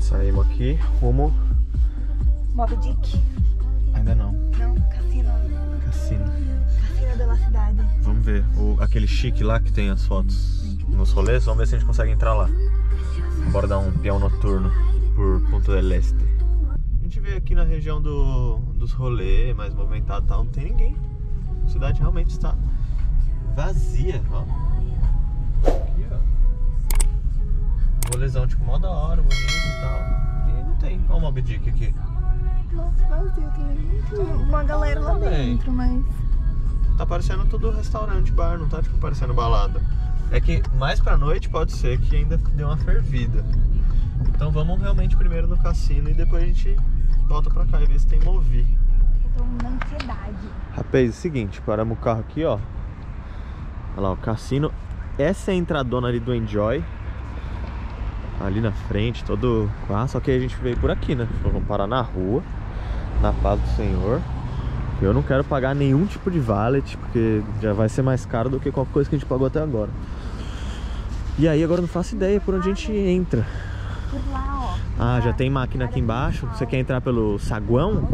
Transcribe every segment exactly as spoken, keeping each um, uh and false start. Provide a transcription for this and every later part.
Saímos aqui, rumo... Moby Dick? Ainda não. Não, Cassino. Cassino. Cassino da cidade. Vamos ver, o, aquele chique lá que tem as fotos nos rolês, vamos ver se a gente consegue entrar lá. Bora dar um peão noturno por Punta del Este. A gente veio aqui na região do, dos rolês, mais movimentado e tal, não tem ninguém. A cidade realmente está vazia, ó. Aqui, ó. Rolezão, tipo, mó da hora, bonito e tal. E não tem. Olha o Moby Dick aqui. Nossa, vazio, tem muito, uma galera lá Também. dentro, mas... Tá parecendo tudo restaurante, bar, não tá tipo parecendo balada. É que mais pra noite pode ser que ainda deu uma fervida. Então vamos realmente primeiro no cassino e depois a gente volta pra cá e vê se tem Movi. Eu tô na ansiedade. Rapaz, é o seguinte, paramos o carro aqui, ó. Olha lá, o cassino. Essa é a entradona ali do Enjoy. Ali na frente, todo... Ah, só que a gente veio por aqui, né? Vamos parar na rua, na paz do Senhor. Eu não quero pagar nenhum tipo de valet, porque já vai ser mais caro do que qualquer coisa que a gente pagou até agora. E aí agora eu não faço ideia por onde a gente entra. Por lá, ó. Ah, já tem máquina aqui embaixo. Você quer entrar pelo saguão?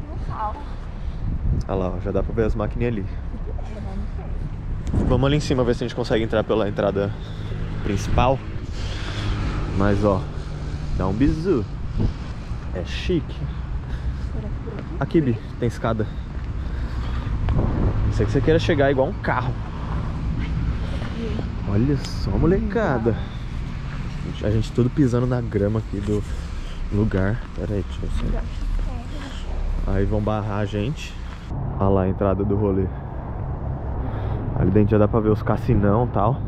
Olha lá, ó, já dá pra ver as maquininhas ali. Vamos ali em cima ver se a gente consegue entrar pela entrada principal. Mas ó, dá um bizu. É chique. Aqui, Bi, tem escada. Não sei que você queira chegar igual um carro. Olha só, molecada. A gente tudo pisando na grama aqui do lugar. Pera aí, deixa eu ver. Aí vão barrar a gente. Olha lá a entrada do rolê. Ali dentro já dá pra ver os cassinão e tal.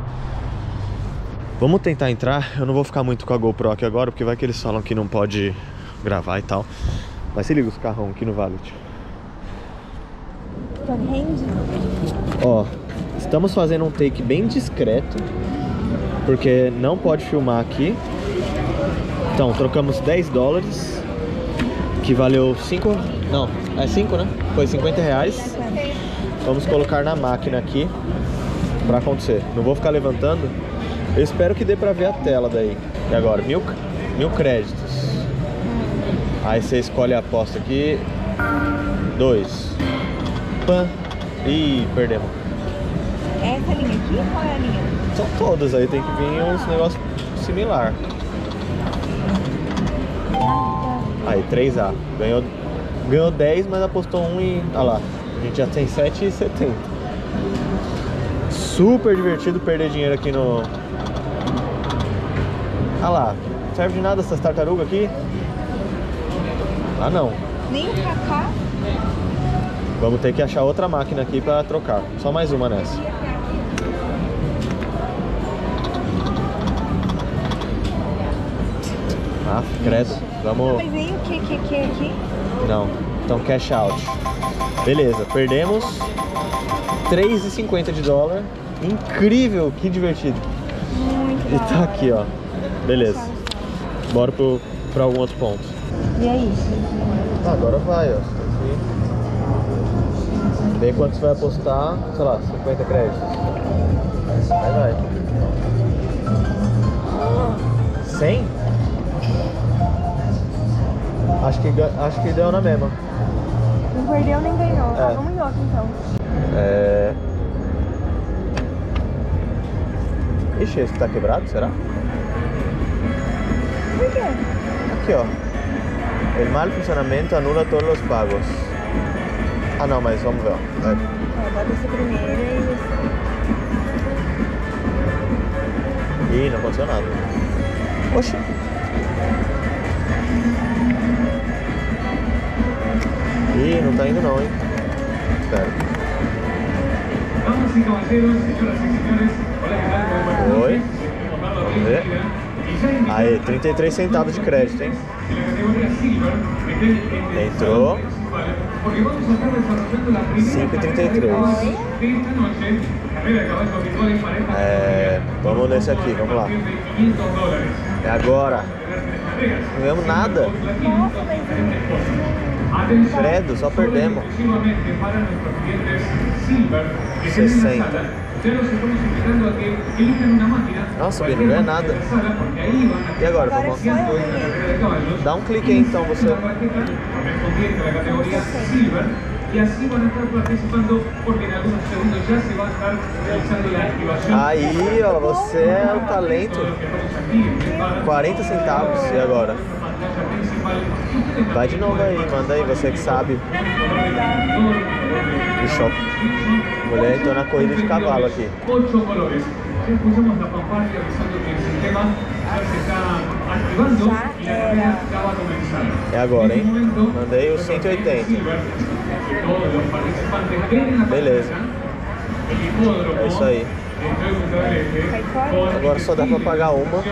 Vamos tentar entrar. Eu não vou ficar muito com a GoPro aqui agora, porque vai que eles falam que não pode gravar e tal. Mas se liga os carrão aqui no Valet. Ó, estamos fazendo um take bem discreto, porque não pode filmar aqui. Então, trocamos dez dólares, que valeu cinco... Não, é cinco, né? Foi cinquenta reais. Vamos colocar na máquina aqui pra acontecer. Não vou ficar levantando. Eu espero que dê pra ver a tela daí. E agora, mil, mil créditos. Aí você escolhe a aposta aqui. Dois. Pã. Ih, perdemos. Essa linha aqui? Qual é a linha? São todas, aí tem que vir uns negócios similar. Aí, três A. Ganhou, ganhou dez, mas apostou um e... Olha lá, a gente já tem sete e setenta. Super divertido perder dinheiro aqui no... Olha lá, não serve de nada essas tartarugas aqui. Ah, não. Nem o Kaká. Vamos ter que achar outra máquina aqui pra trocar. Só mais uma nessa. Ah, credo. Vamos... Mas nem o que, que, que aqui? Não. Então, cash out. Beleza, perdemos três e cinquenta de dólar. Incrível, que divertido. Muito E tá aqui, ó. Beleza. Bora pro, pra algum outro ponto. E aí? Ah, agora vai, ó. Vê quanto você vai apostar, sei lá, cinquenta créditos. Aí vai. cem? Acho que, acho que deu na mesma. Não perdeu nem ganhou. É. Ah, vamos em outro então. É... Ixi, esse tá quebrado, será? Por quê? Aqui, ó. El mal funcionamento anula todos os pagos. Ah, não, mas vamos ver, ó. Vai. É, bota esse primeiro e esse. Ih, não aconteceu nada. Oxi. Ih, não tá indo não, hein. Espera. Oi. Vamos ver. Aí, trinta e três centavos de crédito, hein. Entrou. cinco e trinta e três. É, vamos nesse aqui, vamos lá. É agora. Não ganhamos nada. Credo, só perdemos. sessenta. Nossa, Bino, não é nada. E agora, vamos... Dá um clique aí então, você. Aí, ó, você é o talento. quarenta centavos, e agora? Vai de novo aí, manda aí, você que sabe. Que show. Mulher entrou na corrida de cavalo aqui. É agora, hein? Mandei o cento e oitenta. Beleza. É isso aí. Agora só dá pra pagar uma.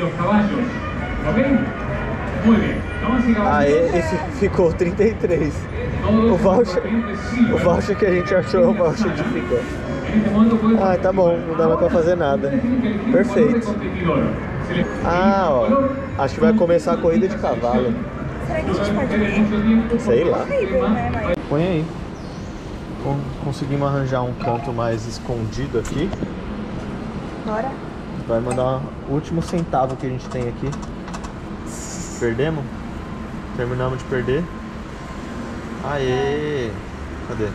Ah, esse ficou trinta e três. O voucher, o voucher que a gente achou é o voucher de ficou. Ah, tá bom, não dá mais pra fazer nada. Perfeito. Ah, ó, acho que vai começar a corrida de cavalo. Será que a gente pode ir? Sei lá. Horrível, né, mãe? Põe aí. Con- Conseguimos arranjar um canto mais escondido aqui. Bora. Vai mandar o último centavo que a gente tem aqui. Perdemos? Terminamos de perder. Aê! Cadê?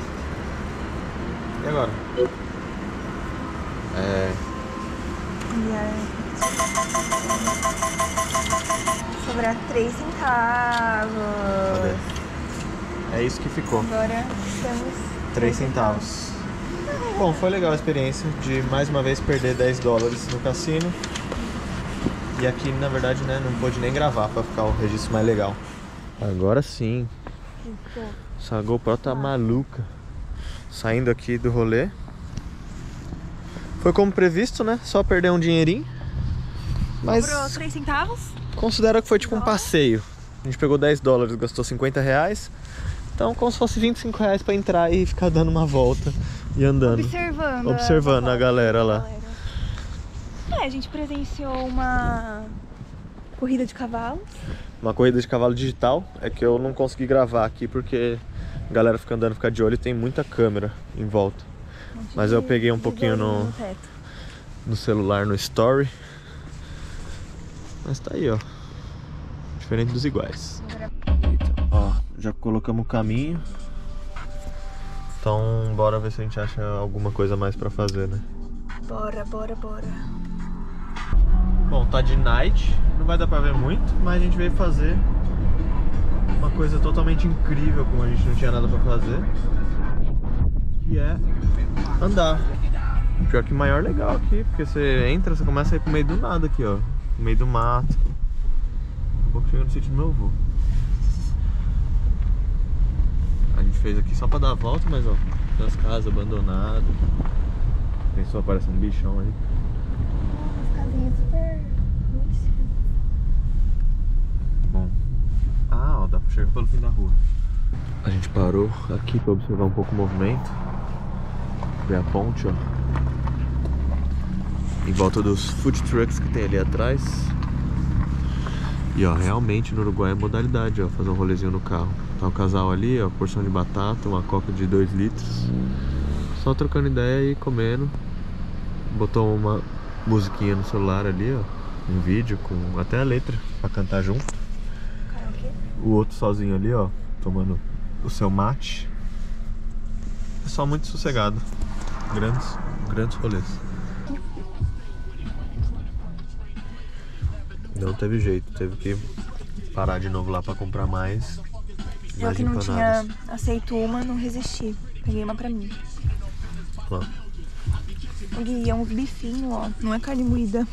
E agora? É... Sobrar três centavos. Cadê? É isso que ficou. Agora temos três centavos. Bom, foi legal a experiência de mais uma vez perder dez dólares no cassino. E aqui, na verdade, né, não pôde nem gravar pra ficar o registro mais legal. Agora sim. Essa GoPro tá maluca. Saindo aqui do rolê. Foi como previsto, né? Só perder um dinheirinho. Mas Sobrou três centavos? considera que foi tipo um passeio. A gente pegou dez dólares, gastou cinquenta reais. Então, como se fosse vinte e cinco reais pra entrar e ficar dando uma volta e andando. Observando. Observando a galera lá. Galera. É, a gente presenciou uma corrida de cavalos. Uma corrida de cavalo digital. É que eu não consegui gravar aqui porque a galera fica andando, fica de olho e tem muita câmera em volta. Um monte Mas de- eu peguei um de pouquinho olho no, teto. no celular, no story. Mas tá aí, ó. Diferente dos iguais. Ó, já colocamos o caminho. Então, bora ver se a gente acha alguma coisa mais pra fazer, né? Bora, bora, bora. Bom, tá de night, não vai dar pra ver muito, mas a gente veio fazer uma coisa totalmente incrível, como a gente não tinha nada pra fazer, que é andar. Pior que maior legal aqui, porque você entra, você começa a ir pro meio do nada aqui, ó. No meio do mato. Um pouco chega no sítio do meu avô. A gente fez aqui só pra dar a volta, mas ó, tem as casas abandonadas. Pensou, aparece um bichão aí. As casinhas super místicas. Bom. Ah, ó, dá pra chegar pelo fim da rua. A gente parou aqui pra observar um pouco o movimento. Ver a ponte, ó. Em volta dos food trucks que tem ali atrás. E ó, realmente no Uruguai é modalidade, ó, fazer um rolezinho no carro. Tá o casal ali, ó, porção de batata, uma coca de dois litros. Só trocando ideia e comendo. Botou uma musiquinha no celular ali, ó. Um vídeo com até a letra pra cantar junto. Karaokê. O outro sozinho ali, ó, tomando o seu mate. É só muito sossegado. Grandes, grandes rolês. Não teve jeito, teve que parar de novo lá pra comprar mais. Eu mais que não empanadas. tinha aceito uma, não resisti. Peguei uma pra mim. Ó, E é uns bifinhos, ó. Não é carne moída.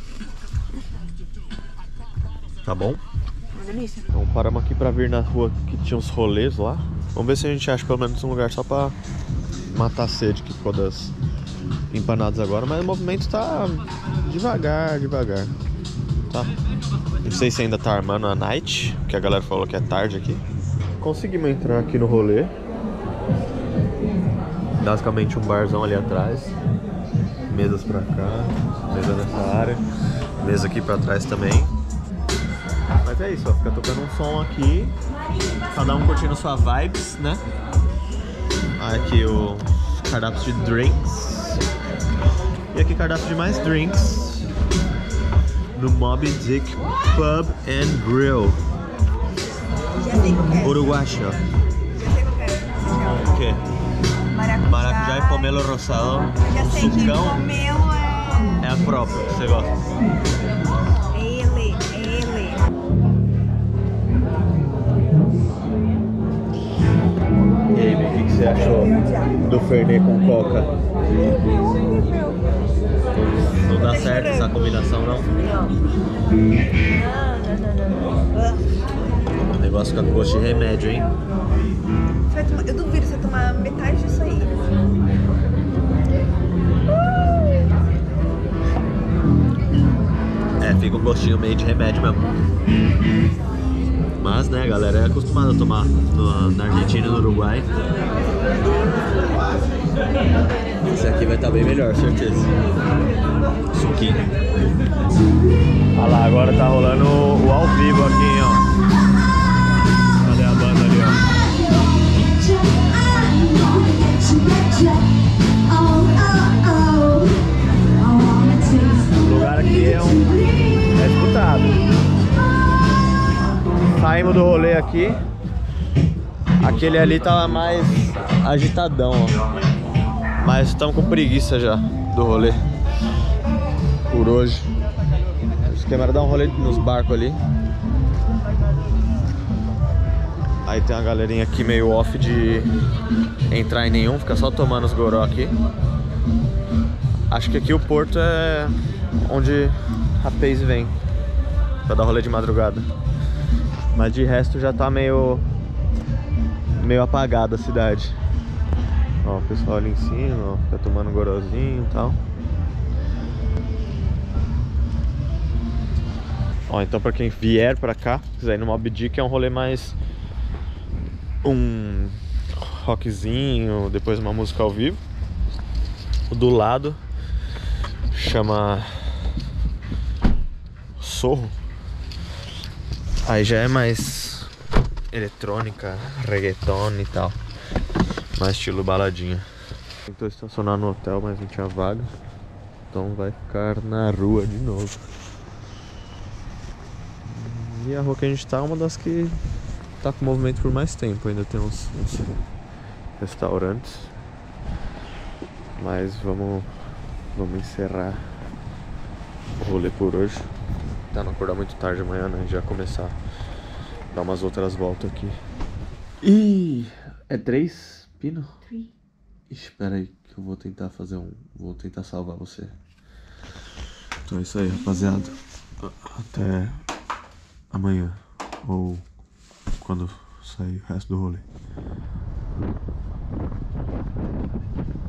tá bom? Uma delícia. Então paramos aqui pra vir na rua que tinha uns rolês lá. Vamos ver se a gente acha pelo menos um lugar só pra matar a sede que ficou das empanadas agora. Mas o movimento tá devagar, devagar. Tá? Não sei se ainda tá armando a night, que a galera falou que é tarde aqui. Conseguimos entrar aqui no rolê. Basicamente um barzão ali atrás. Mesas pra cá, mesa nessa área. Mesa aqui pra trás também. Mas é isso, ó, fica tocando um som aqui. Cada um curtindo sua vibes, né? Aqui o cardápio de drinks. E aqui cardápio de mais drinks no Moby Dick Pub and Grill. Já sei o que eu quero. Uruguacho. Já sei o que eu quero. O quê? Maracujá. Maracujá e pomelo rosado. Eu já sei que Sucão pomelo é... é a própria, você gosta? Ele, ele. E aí, Bi, o que, que você achou do Fernet com Coca? Não dá certo essa combinação, não? Não. Não, não, não, não. O negócio fica com gosto de remédio, hein? Você vai tomar, eu duvido você tomar metade disso aí. É, fica um gostinho meio de remédio mesmo. Mas, né, a galera é acostumada a tomar no, na Argentina e no Uruguai. Esse aqui vai estar bem melhor, certeza. Suquinho. Olha lá, agora tá rolando o, o ao vivo aqui, ó. Cadê a banda ali, ó? O lugar aqui é um... é disputado. Saímos do rolê aqui. Aquele ali tava mais agitadão, ó. Mas estamos com preguiça já do rolê por hoje. O esquema era dar um rolê nos barcos ali. Aí tem uma galerinha aqui meio off de entrar em nenhum, fica só tomando os goró aqui. Acho que aqui o porto é onde a Pace vem pra dar rolê de madrugada. Mas de resto já tá meio meio apagada a cidade. Ó, o pessoal ali em cima, ó, fica tomando gorozinho e tal. Ó, então pra quem vier pra cá, quiser ir no Moby Dick, é um rolê mais um rockzinho, depois uma música ao vivo. O do lado chama Sorro. Aí já é mais eletrônica, reggaeton e tal. Mais estilo baladinha. Tentou estacionar no hotel, mas não tinha vaga. Então vai ficar na rua de novo. E a rua que a gente tá é uma das que tá com movimento por mais tempo. Ainda tem uns, uns restaurantes. Mas vamos, vamos encerrar o rolê por hoje. Tá, não acordar muito tarde amanhã, né? Já começar a dar umas outras voltas aqui. Ih, é três, Pino? Três. Ixi, espera aí que eu vou tentar fazer um... Vou tentar salvar você. Então é isso aí, rapaziada. Até amanhã. Ou quando sair o resto do rolê.